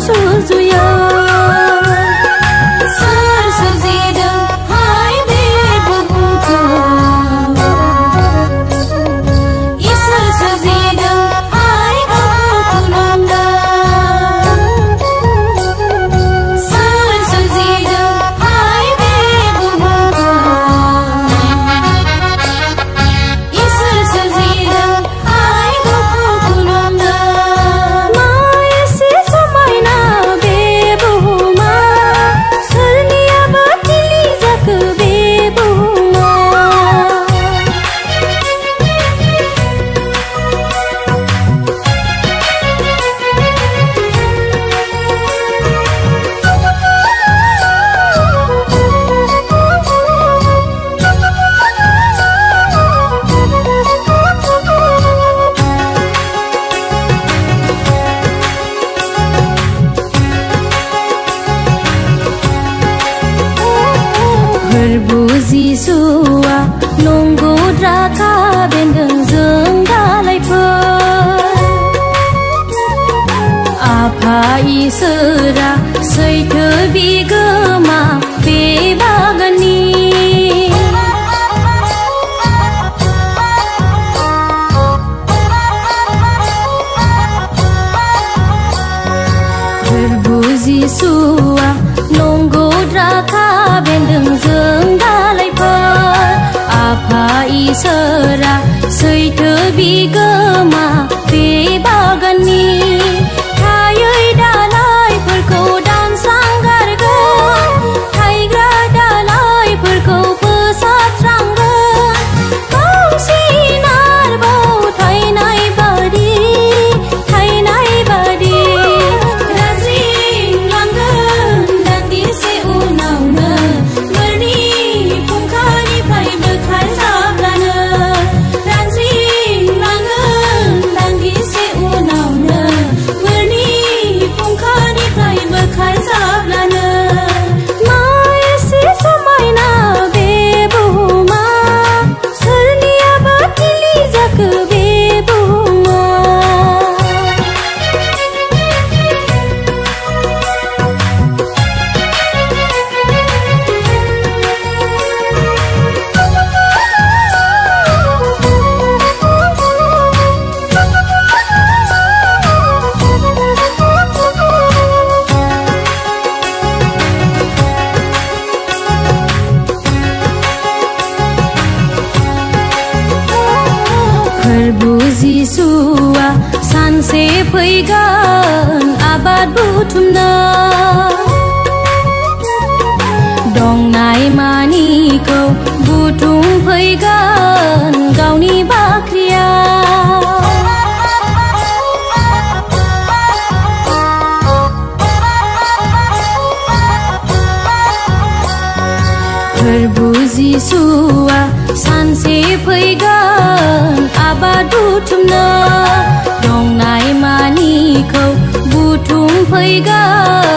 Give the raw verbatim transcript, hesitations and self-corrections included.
सुजुयो सोर सोरजिदों हाय बे बुहुमखौ इसोर सोरजिदों हाय गावखौ खुलुमदों सोर सोरजिदों हाय बे बुहुमखौ इसोर सोरजिदों हाय गावखौ खुलुमदों मा एसे समायना बे बुहुमा सोरनियाबा थिलि जाखो बे बुहुमा फोरबु जिसुआ नंगौद्रा खाबेन्दों जों दालायफोर आफा इसोरा सैथो बिगोमा बे बागाननि फोरबु जिसुआ नंगौद्रा खाबेन्दों जों दालायफोर आफा इसोरा सैथो बिगोमा बे बागाननि थायै दालायफोरखौ दानस्रांगारगोन थायग्रा दालायफोरखौ फोसाबस्रांगोन बांसिन आरोबाव थायनाय बादि थायनाय बादि रानज्रिंलांगोन दान्दिसे उनावनो बोरनि फुंखानिफ्राय बोखारजाब्लानो रानज्रिंलांगोन दान्दिसे उनावनो बोरनि फुंखानिफ्राय बोखारजाब्लानो मा एसे समायना बे बुहुमा सोरनियाबा थिलि जाखो बे बुहुमा फोरबु जिसुआ सानसे फैगोन आबाद बुथुमनो दंनाय मानिखौ बुथुमफैगोन गावनि बाख्रियाव फोरबु जिसुआ सानसे फैगोन आबाद बुथुमनो दंनाय मानिखौ बुथुमफैगोन